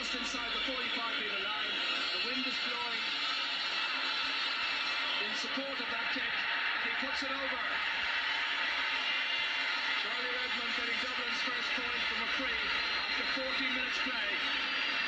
just inside the 45-metre line. The wind is blowing in support of that kick, and he puts it over. Charlie Redmond getting Dublin's first point from a free after 14 minutes play.